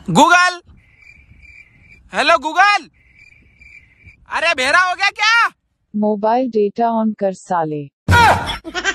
Google. Hello Google. अरे भेरा हो गया क्या? मोबाइल डेटा ऑन कर साले।